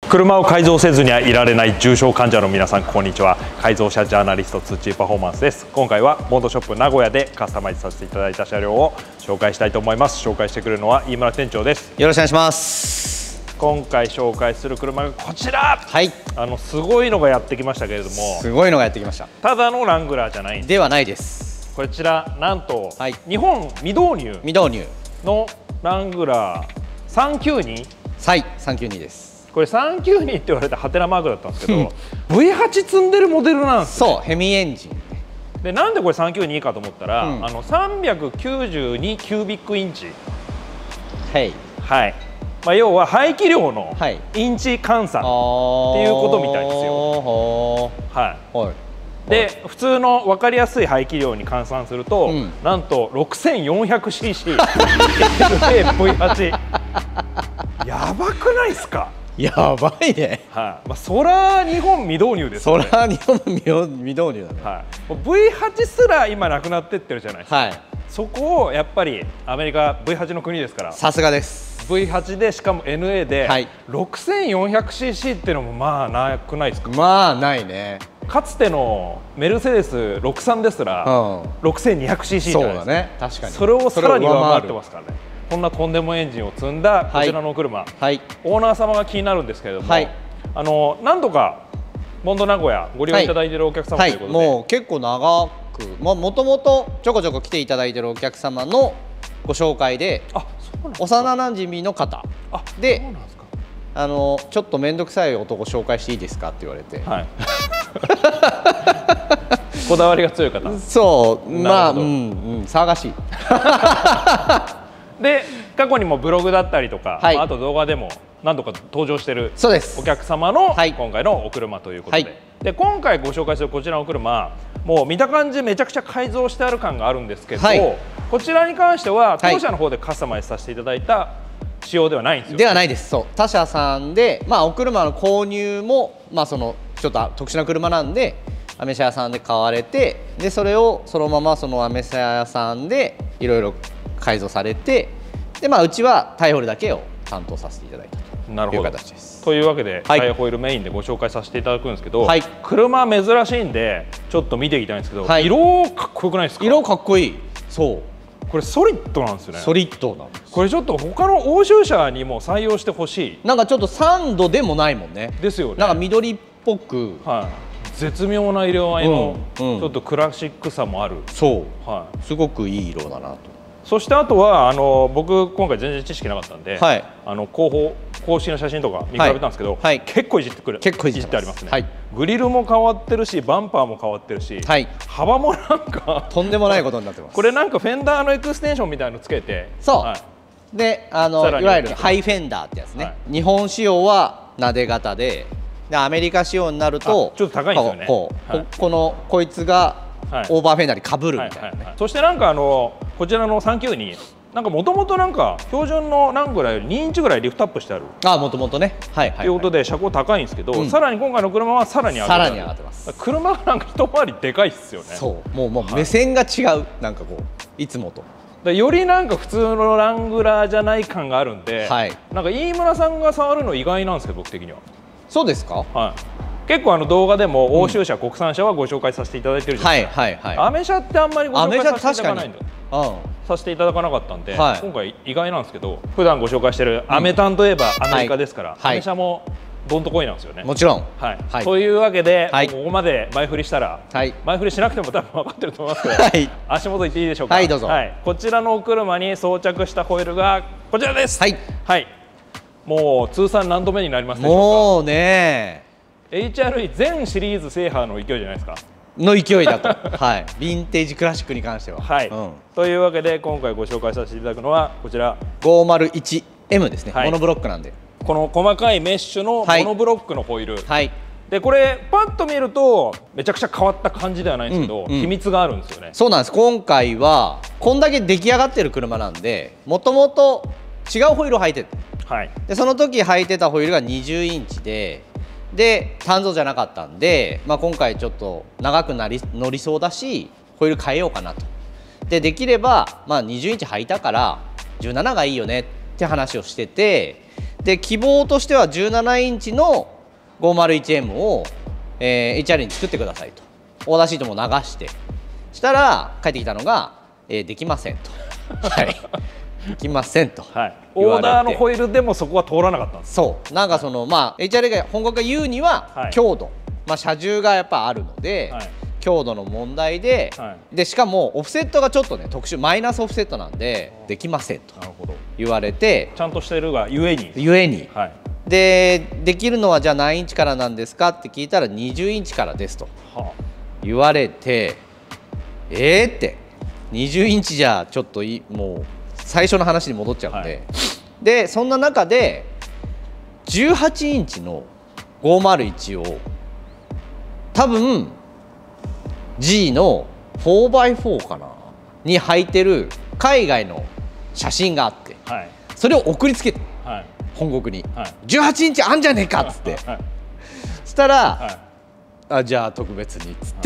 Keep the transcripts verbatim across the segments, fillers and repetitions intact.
車を改造せずにはいられない重症患者の皆さん、こんにちは。改造車ジャーナリストツーチーパフォーマンスです。今回はモードショップ名古屋でカスタマイズさせていただいた車両を紹介したいと思います。紹介してくれるのは飯村店長です。 よろしくお願いします。 今回紹介する車がこちら。はい。あのすごいのがやってきましたけれども、 すごいのがやってきました。 ただのラングラーじゃないんです。 ではないです。 こちらなんと、はい、日本未導入未導入のラングラーさんきゅうに。 はい、さんきゅうにです。これさんきゅうにって言われたハテナマークだったんですけど、ブイはち 積んでるモデルなんです、ね、 そう、ヘミエンジンで、なんでこれさんきゅうにかと思ったら、うん、あのさんびゃくきゅうじゅうにキュービックインチ、 はい、 はい、まあ、要は排気量のインチ換算っていうことみたいですよ。はい、はい、で普通の分かりやすい排気量に換算すると、うん、なんと ろくせんよんひゃくシーシー ブイはち やばくないですか。 やばいね。 はい、まあ、そら日本未導入ですよね。そら日本未導入だね。 はい、ブイはち すら今なくなってってるじゃないですか。はい、そこをやっぱりアメリカ ブイはち の国ですから。 さすがです。 ブイはち でしかも エヌエー で、はい、ろくせんよんひゃくシーシー っていうのもまあなくないですか。 まあないね。 かつてのメルセデスろくじゅうさんですら、うん、ろくせんにひゃくシーシー じゃないですか。 そうだね、確かに。 それをさらに上回ってますからね。こんなとんでもエンジンを積んだこちらの車、はいはい、オーナー様が気になるんですけれども、はい、あの何度かモンド名古屋ご利用いただいているお客様ということで、 はいはい、もう結構長く、もともとちょこちょこ来ていただいているお客様のご紹介で、あ、幼なじみの方で、あのちょっと面倒くさい男紹介していいですかって言われて、はい、 こだわりが強い方。 そう、まあ、うん、うん、騒がしい。 で、過去にもブログだったりとか、はい、あと動画でも何度か登場しているお客様の今回のお車ということで、はい、で今回ご紹介するこちらのお車、もう見た感じめちゃくちゃ改造してある感があるんですけど、はい、こちらに関しては当社の方でカスタマイズさせていただいた仕様ではないんですよ、ね。 ではないです。そう、他社さんで、まあ、お車の購入も、まあ、そのちょっと特殊な車なんでアメ車屋さんで買われて、でそれをそのままそのアメ車屋さんでいろいろ改造されて、で、まあ、うちはタイホイールだけを担当させていただいたという形です。 というわけで、はい、タイホイールメインでご紹介させていただくんですけど、はい、車珍しいんでちょっと見ていきたいんですけど、はい、色かっこよくないですか。 色かっこいい。そう、 これソリッドなんですよね。 ソリッドなんです。 これちょっと他の欧州車にも採用してほしい。 なんかちょっとサンドでもないもんね。 ですよね。 なんか緑っぽく、はい、 絶妙な色合いのちょっとクラシックさもある。 そう、はい、すごくいい色だなと。 そしてあとはあの僕今回全然知識なかったんで、はい、あの後方公式の写真とか見比べたんですけど、はいはい、結構いじってくる。 結構いじってありますね。 はい、 グリルも変わってるし、バンパーも変わってるし、はい、幅もなんかとんでもないことになってます。 これなんかフェンダーのエクステンションみたいのつけて、 そう、はい、であのいわゆるハイフェンダーってやつね、はい、日本仕様はなで型で、でアメリカ仕様になるとちょっと高いんですよね。 こう、はい、こ, このこいつがオーバーフェンダーにかぶるみたいなね。 そしてなんかあのこちらのさんきゅうになんかもともとなんか標準のラングラーよりにインチぐらいリフトアップしてある。 ああ、もともとね。はいはい、はい。ということで車高高いんですけど、うん、さらに今回の車はさらに上がってさらに上がってます。 車がなんか一回りでかいっすよね。 そう、もうもう目線が違う、はい、なんかこういつもと。 だよりなんか普通のラングラーじゃない感があるんで、はい、なんか飯村さんが触るの意外なんですけど、僕的には。 そうですか。 はい。結構あの動画でも欧州車、うん、国産車はご紹介させていただいてるじゃないですか。はいはいはい。アメ車ってあんまりご紹介させていただかないんだ。うん。させていただかなかったんで、はい、今回意外なんですけど、普段ご紹介してるアメタンといえばアメリカですから、はい、アメ車もどんとこいなんですよね。 もちろん。 はい。はい、というわけで、はい、ここまで前振りしたら、はい、前振りしなくても多分分かってると思いますけど、はい、足元行っていいでしょうか。 はい、どうぞ。 はい。こちらのお車に装着したホイールがこちらです。はい。はい。もう通算何度目になりますでしょうか。 もうね。 エイチアールイー 全シリーズ制覇の勢いじゃないですか。 の勢いだと、はい、ヴィンテージクラシックに関しては。 はい、うん、というわけで今回ご紹介させていただくのはこちらごーまるいちエム ですね、はい、モノブロックなんで、 この細かいメッシュのモノブロックのホイール、はい、でこれパッと見るとめちゃくちゃ変わった感じではないんですけど、うんうん、秘密があるんですよね。 そうなんです。今回はこんだけ出来上がってる車なんで、もともと違うホイールを履いてる、はい、でその時履いてたホイールがにじゅうインチでで単造じゃなかったんで、まあ、今回ちょっと長くなり乗りそうだしホイール変えようかなと。でできれば、まあ、にじゅうインチ履いたからじゅうなながいいよねって話をしてて、 で希望としてはじゅうななインチの ごーまるいちエム を、えー、エイチアール に作ってくださいとオーダーシートも流してしたら帰ってきたのが、えー、できませんとはいできませんと、はい、 オーダーのホイールでもそこは通らなかったんです。 そうなんかその、まあ エイチアール が本国が言うには、はい、強度、まあ、車重がやっぱあるので、はい、強度の問題で、はい、でしかもオフセットがちょっとね特殊マイナスオフセットなんでできませんと言われて、 ちゃんとしてるがゆえにゆえに、はい、でできるのはじゃあ何インチからなんですかって聞いたらにじゅうインチからですと言われて、えーってにじゅうインチじゃちょっといもう最初の話に戻っちゃうんで、はい、でそんな中でじゅうはちインチのごーまるいちを多分 G の フォーバイフォー かなに履いてる海外の写真があって、はい、それを送りつけて、はい、本国に、はい、じゅうはちインチあんじゃねえかっつって、はい、そしたら、はい、あじゃあ特別にっつって、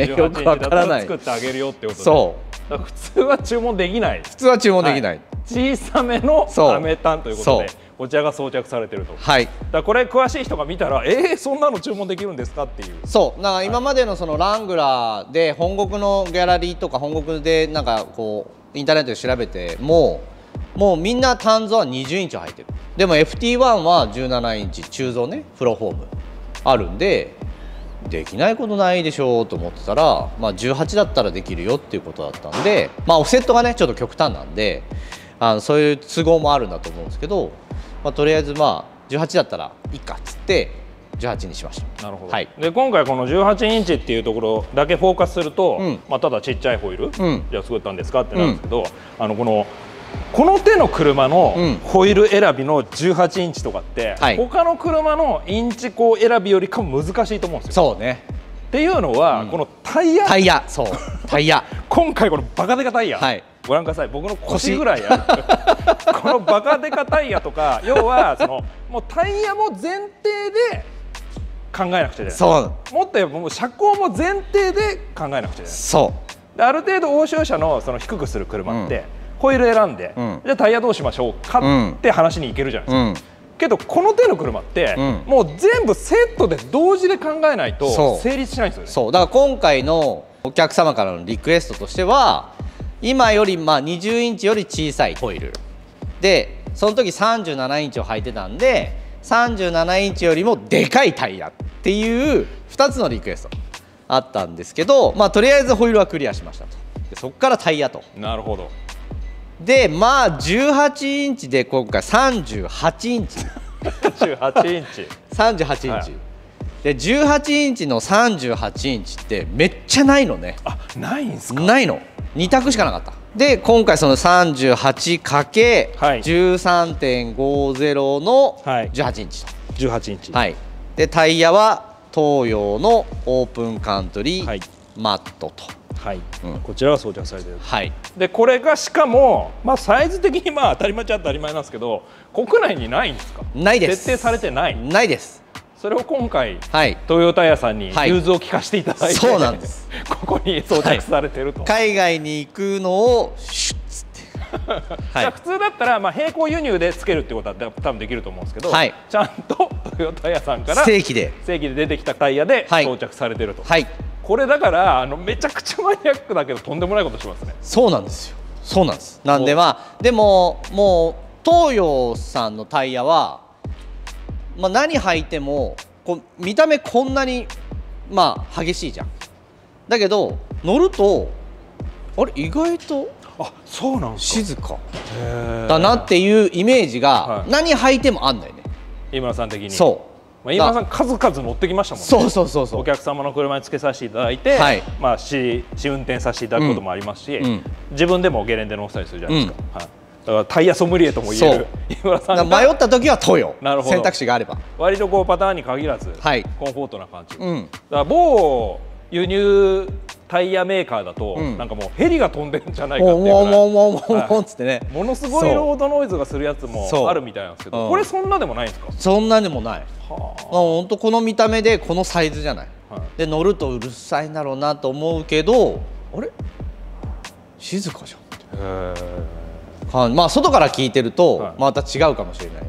はい、よくわからない作ってあげるよってことで、 そう普通は注文できない普通は注文できない、はい、 小さめのアメタンということでこちらが装着されてると、はい、だからこれ詳しい人が見たらえー、そんなの注文できるんですかっていう。 そうだから今までのそのラングラーで本国のギャラリーとか本国でなんかこうインターネットで調べてももうみんな単造はにじゅうインチ入ってる。でも エフティーワン はじゅうななインチ中造ねプロフォームあるんでできないことないでしょうと思ってたら、まあ、じゅうはちだったらできるよっていうことだったんで、まあ、オフセットがねちょっと極端なんであのそういう都合もあるんだと思うんですけど、まあ、とりあえずまあじゅうはちだったらいいかっつってじゅうはちにしました。 なるほど、はい、で今回このじゅうはちインチっていうところだけフォーカスすると、うん、まあ、ただちっちゃいホイール、うん、じゃあ作ったんですかってなるんですけど、うん、あのこのこの手の車のホイール選びのじゅうはちインチとかって、うん、他の車のインチこう選びよりかも難しいと思うんですよ。 そうね。 っていうのは、うん、このタイヤタイヤそうタイヤ今回このバカデカタイヤ、はい、ご覧ください。僕の腰ぐらいあるこのバカデカタイヤとか要はそのもうタイヤも前提で考えなくちゃいけない。そうもっと言えばもう車高も前提で考えなくちゃいけない。そうである程度欧州車のその低くする車って、うん、ホイール選んで、うん、じゃあタイヤどうしましょうかって話にいけるじゃないですか、うん、けどこの手の車って、うん、もう全部セットで同時で考えないと成立しないんですよね。 そうだから今回のお客様からのリクエストとしては今よりまあにじゅうインチより小さいホイールでその時さんじゅうななインチを履いてたんでさんじゅうななインチよりもでかいタイヤっていうふたつのリクエストあったんですけど、まあ、とりあえずホイールはクリアしましたと。でそこからタイヤと。 なるほど。 でまあじゅうはちインチで今回さんじゅうはちインチじゅうはちインチさんじゅうはちインチ、はい、でじゅうはちインチのさんじゅうはちインチってめっちゃないのね。 あないんですか。 ないのに択しかなかった。で今回その さんじゅうはちかけるじゅうさんてんごじゅう のじゅうはちインチと、 じゅうはちインチ、 はい、でタイヤは東洋のオープンカントリー、はい、マットと、 はい、うん、こちらが装着されている、はい、でこれがしかも、まあ、サイズ的にまあ当たり前っちゃ当たり前なんですけど国内にないんですか。 ないです。 設定されてない。 ないです。 それを今回、はい、トヨタ屋さんに融通を聞かせていただいて、 はい、そうなんですここに装着されてると、 はい、海外に行くのをシュッつってはい、普通だったらまあ並行輸入でつけるってことは多分できると思うんですけど、はい、ちゃんとトヨタ屋さんから正規で正規で出てきたタイヤで装着されてると、はいはい、これだからあのめちゃくちゃマニアックだけどとんでもないことしますね。 そうなんですよ。そうなんです。なんでまあでももう東洋さんのタイヤは、まあ、何履いてもこう見た目こんなにまあ激しいじゃん。だけど乗るとあれ意外とあそうなんですか静かだなっていうイメージが何履いてもあんだよね、 飯村さん的に。 そう、 まあ、飯村さん数々乗ってきましたもんね。 そうそうそうそう。 お客様の車につけさせていただいて、はい、まあ試試運転させていただくこともありますし、うん、自分でもゲレンデ乗せたりするじゃないですか、うん、はい、だからタイヤソムリエとも言える飯村さんが迷った時はトヨ選択肢があれば割とこうパターンに限らず、はい、コンフォートな感じ、うん、だから某輸入タイヤメーカーだと、うん、なんかもうヘリが飛んでるんじゃないかっていうぐらいものすごいロードノイズがするやつもあるみたいなんですけど、これそんなでもないんですか。 そんなでもない。本当この見た目でこのサイズじゃない、はい、で乗るとうるさいんだろうなと思うけどあれ静かじゃん。へー、まあ外から聞いてるとまた違うかもしれないね。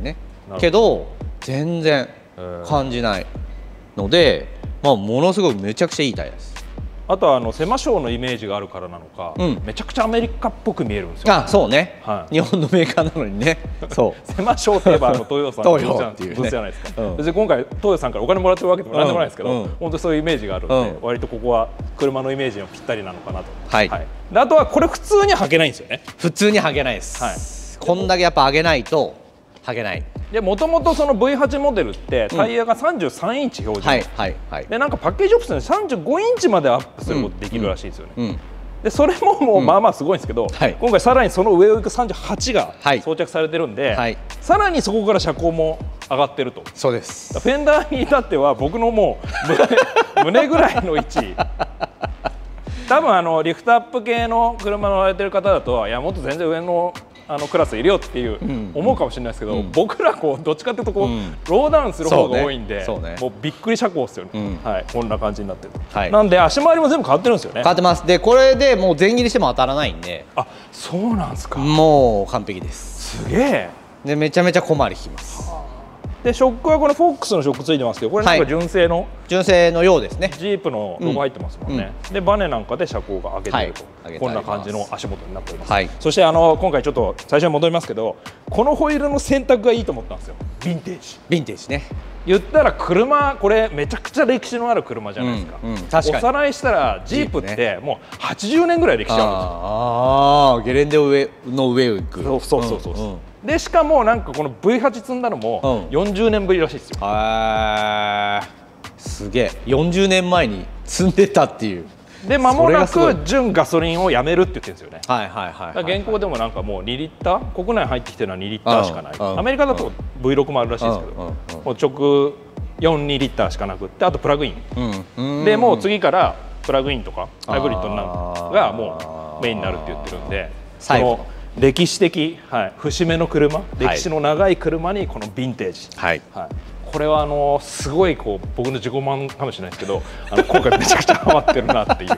けど全然感じないので、まあ、ものすごくめちゃくちゃいいタイヤです。 あとはあのセマショーのイメージがあるからなのか、うん、めちゃくちゃアメリカっぽく見えるんですよ。 あ、そうね、はい、日本のメーカーなのにね。そうセマショーといえばあの東洋さんのブースじゃないですか。別に今回東洋さんからお金もらってるわけでもなんでもないですけど、うん、本当にそういうイメージがあるので、うん、割とここは車のイメージにぴったりなのかなと。はい、はい、であとはこれ普通には履けないんですよね。 普通に履けないです、はい、こんだけやっぱ上げないと履けない。 でもともとその ブイはち モデルってタイヤがさんじゅうさんインチ標準、でなんかパッケージオプションでさんじゅうごインチまでアップすることできるらしいんですよね。うんうん、でそれももうまあまあすごいんですけど、うんはい、今回さらにその上をいくさんじゅうはちが装着されてるんで、はい、さらにそこから車高も上がってると。 そうです。 フェンダーに至っては僕のもう 胸, 胸ぐらいの位置多分あのリフトアップ系の車乗られてる方だといやもっと全然上のあのクラスいるよっていう思うかもしれないですけど、うん、僕らこうどっちかっていうとこう、うん、ローダウンする方が多いんで、そうね、そうね、もうびっくり車高ですよね、うん、はい、こんな感じになってる、はい、なんで足回りも全部変わってるんですよね。 変わってます。でこれでもう全切りしても当たらないんで。 あ、そうなんですか。 もう完璧です。 すげえ。 でめちゃめちゃ小回りききます。 でショックはこれフォックスのショックついてますけど、これなんか純正の、はい、 純正のようですね。 ジープのロゴ入ってますもんね、うん、でバネなんかで車高が上げてると、はい、こんな感じの足元になっております、はい、そしてあの今回ちょっと最初に戻りますけど、このホイールの選択がいいと思ったんですよ。ヴィンテージヴィンテージね。 言ったら車これめちゃくちゃ歴史のある車じゃないですか、うんうん、確かにおさらいしたらジープってもうはちじゅうねんぐらい歴史あるんですよ。 ああゲレンデ上の上を行く。 そうそうそうそう、うんうん、でしかもなんかこの ブイはち 積んだのもよんじゅうねんぶりらしいですよ。 へえ、すげえ。よんじゅうねんまえに積んでたっていう。 で間もなく純ガソリンをやめるって言ってるんですよね。 はいはいはい、はい、 現行でもなんかもうにリッター国内入ってきてるのはにリッターしかない。アメリカだと ブイろく もあるらしいですけど、もう直よん、にリッターしかなくって、あとプラグイン、うん、でもう次からプラグインとかハイブリッドがもうメインになるって言ってるんで、その歴史的、はい、節目の車、歴史の長い車にこのヴィンテージ、はいはい、これはあのすごいこう僕の自己満かもしれないですけど、あの今回めちゃくちゃハマってるなっていう、はい、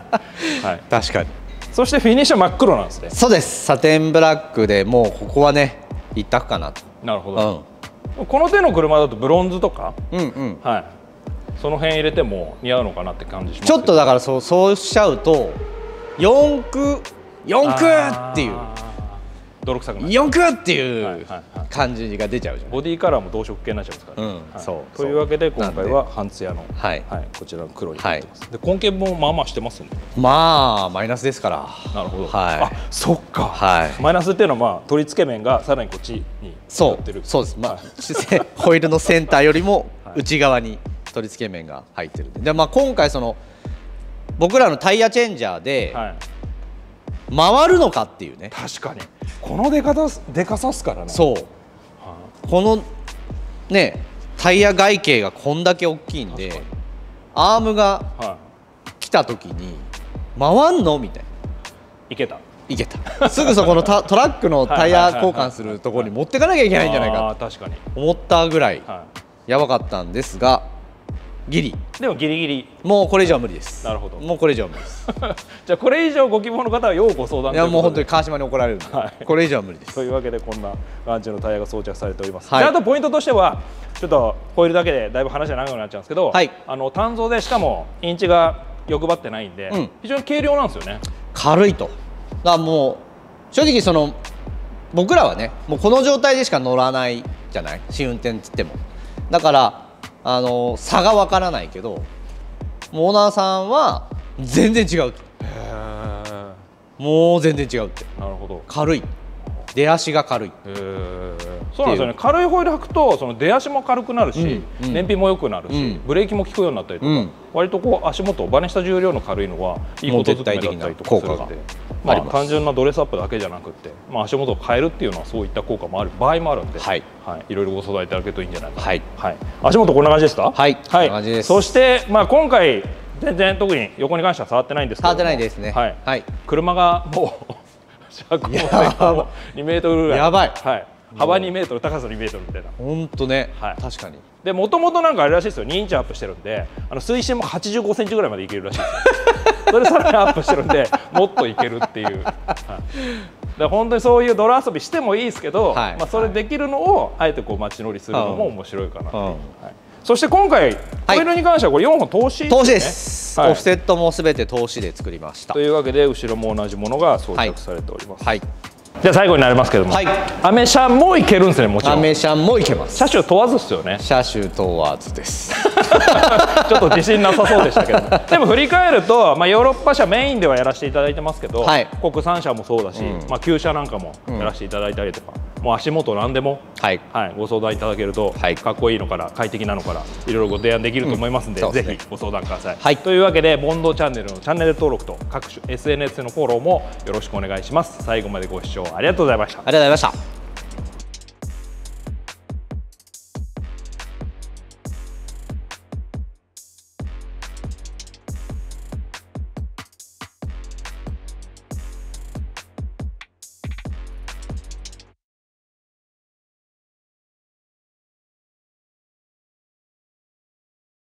確かに。 そしてフィニッシュは真っ黒なんですね。 そうです。サテンブラックでもうここはね一択かなと。 なるほど、うん、この手の車だとブロンズとか、うんうん、はい、その辺入れても似合うのかなって感じします。 ちょっとだからそうそうしちゃうと四駆四駆っていう泥臭くない四駆っていう感じが出ちゃうじゃん。 ボディカラーも同色系になっちゃうんですからね、うん、はい、そうというわけで今回は半ツヤの、はいはい、こちらの黒になってます、はい、で根気もまあまあしてますね。 まあマイナスですから。なるほど、はい、あ、そっか、はい、マイナスっていうのはまあ取り付け面がさらにこっちにそうそうです。まあ、はい、ホイールのセンターよりも内側に取り付け面が入ってるんで、で、まあ、今回その僕らのタイヤチェンジャーで回るのかっていうね。 確かにこの出方でかさすからね。 そう、はあ、このねタイヤ外径がこんだけ大きいんでアームが来た時に回んのみたいな。 いけたいけたすぐそこのトラックのタイヤ交換するところに持ってかなきゃいけないんじゃないかと思ったぐらいやばかったんですが、ギリでもギリギリもうこれ以上は無理です。なるほど、 もうこれ以上は無理ですじゃあこれ以上ご希望の方は要ご相談。 いやもう本当に川島に怒られるので、はい、これ以上は無理ですというわけでこんな感じのタイヤが装着されております、はい、であとポイントとしてはちょっとホイールだけでだいぶ話が長くなっちゃうんですけど、はい、あの単造でしかもインチが欲張ってないんで、うん、非常に軽量なんですよね。 軽いと。だからもう正直その僕らはねもうこの状態でしか乗らないじゃない、試運転っつっても。だからあの差がわからないけどオーナーさんは全然違うって。もう全然違うって。なるほど。軽い、出足が軽い。 そうなんですよね。軽いホイール履くとその出足も軽くなるし、うん、燃費も良くなるし、うん、ブレーキも効くようになったりとか、うん、割とこう足元バネした重量の軽いのはいいことづくめだったりとかするので、まあ単純なドレスアップだけじゃなくて、まあ足元を変えるっていうのはそういった効果もある場合もあるんで、はい、はい、いろいろご相談いただけるといいんじゃないかな。はい、はい、足元こんな感じですか。 はい、はい、こんな感じです。 そしてまあ今回全然特に横に関しては触ってないんですけど、 触ってないですね。はい、はい、 車がもう車高がにメートルぐらい、 やばい、 はい、幅にメートル、高さにメートルみたいな。 本当ね、はい、確かに。 でもともとなんかあれらしいですよ、にインチアップしてるんで、あの水深もはちじゅうごセンチぐらいまでいけるらしいですよそれさらにアップしてるんでもっといけるっていう、はい、 で本当にそういう泥遊びしてもいいですけど、はい、まあそれできるのをあえてこう街乗りするのも面白いかなっていう、はい、そして今回ホイールに関してはこれよんほん投資ですね。投資です、はい、オフセットもすべて投資で作りました。というわけで後ろも同じものが装着されております、はいはい。じゃあ最後になりますけども、はい、アメ車もいけるんですね。もちろんアメ車もいけます。車種問わずですよね。車種問わずですちょっと自信なさそうでしたけどでも振り返ると、まあ、ヨーロッパ車メインではやらせていただいてますけど、はい、国産車もそうだし、うん、まあ、旧車なんかもやらせていただいたりとか、うん、もう足元なんでも、はいはい、ご相談いただけると、はい、かっこいいのから快適なのからいろいろご提案できると思いますんで、うん、ぜひご相談ください、はい、というわけでボンドチャンネルのチャンネル登録と各種 エスエヌエス のフォローもよろしくお願いします。最後までご視聴ありがとうございました。ありがとうございました。